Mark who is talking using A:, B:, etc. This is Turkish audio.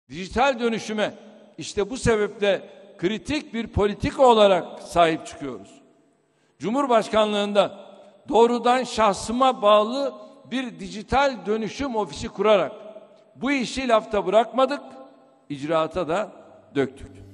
A: Dijital dönüşüme işte bu sebeple kritik bir politika olarak sahip çıkıyoruz. Cumhurbaşkanlığında doğrudan şahsıma bağlı bir dijital dönüşüm ofisi kurarak bu işi lafta bırakmadık, icraata da döktük.